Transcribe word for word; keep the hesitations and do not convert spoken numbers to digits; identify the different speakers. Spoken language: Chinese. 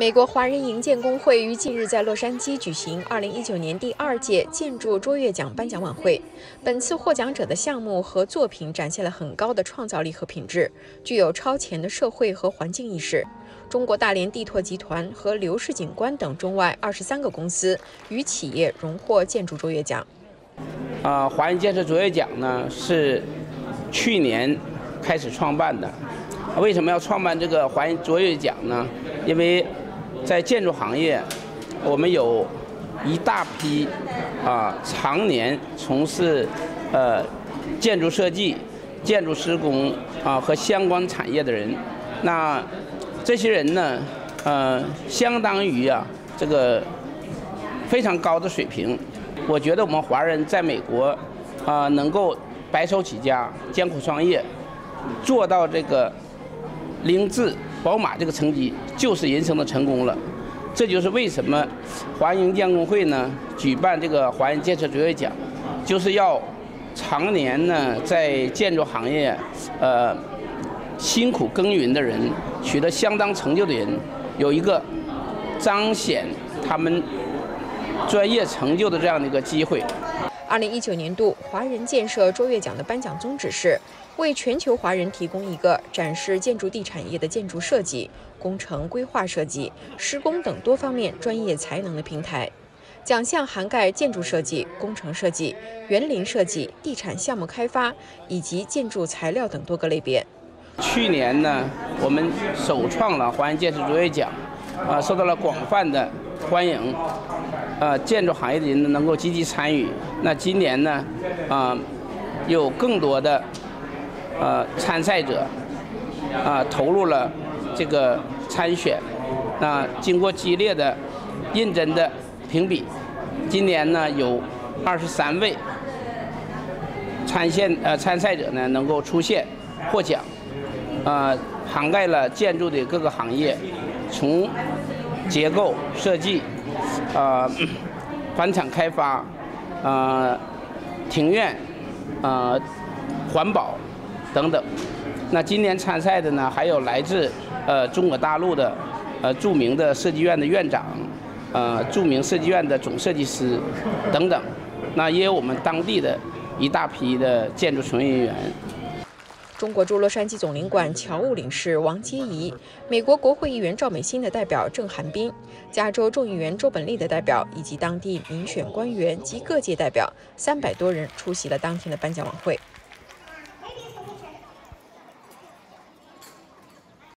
Speaker 1: 美国华人营建工会于近日在洛杉矶举行二零一九年第二届建筑卓越奖颁奖晚会。本次获奖者的项目和作品展现了很高的创造力和品质，具有超前的社会和环境意识。中国大连地拓集团和刘氏景观等中外二十三个公司与企业荣获建筑卓越奖。
Speaker 2: 啊，华人建设卓越奖呢是去年开始创办的。为什么要创办这个华人卓越奖呢？因为在建筑行业，我们有一大批啊常年从事呃建筑设计、建筑施工啊和相关产业的人。那这些人呢，呃，相当于啊这个非常高的水平。我觉得我们华人在美国啊、呃、能够白手起家、艰苦创业，做到这个零质宝马这个成绩，就是人生的成功了。这就是为什么华人营建工会呢举办这个华人建设卓越奖，就是要常年呢在建筑行业呃辛苦耕耘的人，取得相当成就的人，有一个彰显他们专业成就的这样的一个机会。
Speaker 1: 二零一九年度华人建设卓越奖的颁奖宗旨是为全球华人提供一个展示建筑地产业的建筑设计、工程规划设计、施工等多方面专业才能的平台。奖项涵盖建筑设计、工程设计、园林设计、地产项目开发以及建筑材料等多个类别。
Speaker 2: 去年呢，我们首创了华人建设卓越奖，啊，受到了广泛的欢迎，呃，建筑行业的人能够积极参与。那今年呢，啊、呃，有更多的呃参赛者啊、呃、投入了这个参选。那经过激烈的、认真的评比，今年呢有二十三位参现呃参赛者呢能够出现获奖，呃，涵盖了建筑的各个行业，从结构设计、呃房产开发、呃庭院、呃环保等等。那今年参赛的呢，还有来自呃中国大陆的呃著名的设计院的院长，呃著名设计院的总设计师等等。那也有我们当地的一大批的建筑从业人员。
Speaker 1: 中国驻洛杉矶总领馆侨务领事王阶怡，美国国会议员赵美心的代表郑寒斌，加州众议员周本利的代表，以及当地民选官员及各界代表三百多人出席了当天的颁奖晚会。